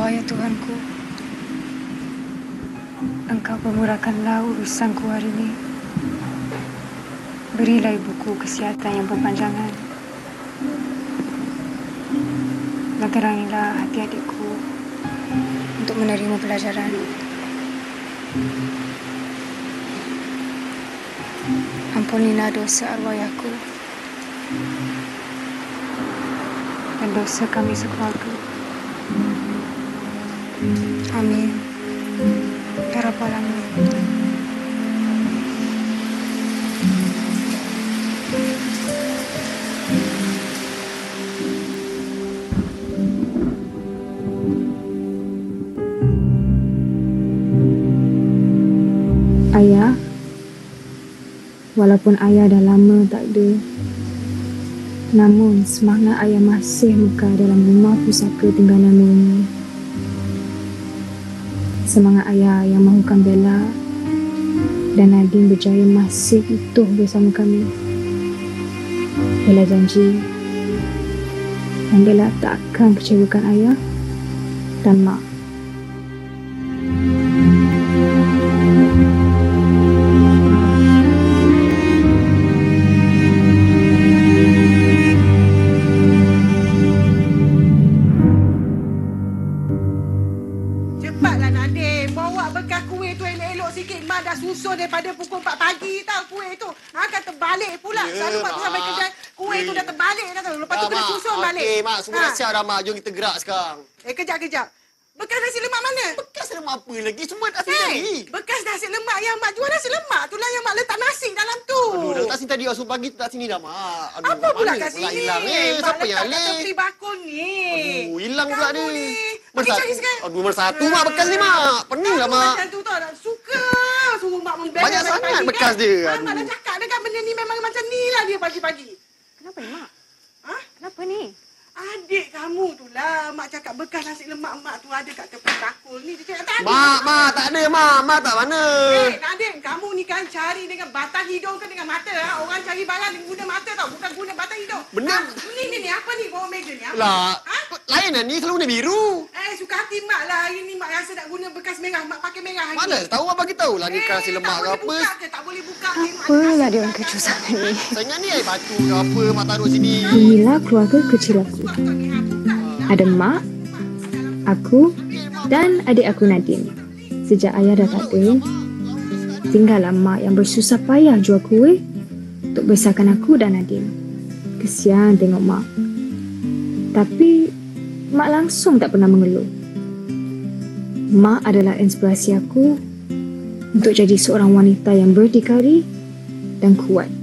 Allah ya Tuhanku, Engkau pemurahkanlah urusanku hari ini. Berilah ibuku kesihatan yang berpanjangan. Dan terangilah hati adikku untuk menerima pelajaran. Ampunilah dosa arwah ayahku dan dosa kami sekeluarga. Amin. Ya Rabbal Alamin. Ayah, walaupun ayah dah lama tak ada, namun semangat ayah masih muka dalam rumah pusaka tinggalan ini. Semangat ayah yang mahukan Bella dan Nadine berjaya masih utuh bersama kami. Bella janji dan Bella tak akan kecewakan ayah dan mak. Cepatlah Nadine, bawa bekas kuih tu elok-elok sikit. Mak dah susun daripada pukul 4 pagi tau kuih tu. Akan terbalik pula. Selalu Mak tu sampai kerja, kuih tu dah terbalik dah tau. Lepas tu kena susun balik. Okey, Mak. Semua dah siap dah, Mak. Jom kita gerak sekarang. Kejap. Bekas nasi lemak mana? Bekas lemak apa lagi? Semua dah sini. Bekas nasi lemak yang Mak jual nasi lemak. Itulah yang Mak letak nasi dalam tu. Aduh, dah letak sini tadi. Asuh pagi tu tak sini dah, Mak. Aduh, Apa pula kat pula sini? hilang ni? Siapa yang Mak letak kat tepi bakul ni. Aduh, hilang pula Kamu ni. Pergi cari sekarang. Aduh, bersatu, Mak. Bekas ni, Mak. Pening lah, Mak. Macam tu tau. Suka suruh Mak membela. Banyak sangat bekas dia. Mak dah cakap dekat benda ni memang macam ni lah dia pagi-pagi. Kenapa ni, Mak? Ha? Kenapa ni? Adik kamu tu lah. Mak cakap bekas nasi lemak Mak tu ada kat tepi bakul ni. Dia cakap tak ada. Mak, tak ada, Mak. Mak tak mana. Nadine, kamu ni kan cari dengan batang hidung ke dengan mata? Ha? Orang cari barang dengan guna mata tau. Bukan guna batang hidung. Benar. Ni, apa ni bawah meja ni? Apa? Lah, Ha? lain lah ni. Selalu warna biru. Suka hati Mak lah. Hari ni Mak rasa nak guna bekas merah. Mak pakai merah hari Mana ni. tahu abang kita tahu lah ni kasi lemak ke apa. Tak boleh buka. Apalah dia orang kecoh sangat ni. Saya ingat ni air batu ke apa Mak taruh sini. Inilah keluarga kecil aku. Ada mak, aku dan adik aku Nadine. Sejak ayah dah tak ada, tinggallah mak yang bersusah payah jual kuih untuk besarkan aku dan Nadine. Kesian tengok mak. Tapi mak langsung tak pernah mengeluh. Mak adalah inspirasi aku untuk jadi seorang wanita yang berdikari dan kuat.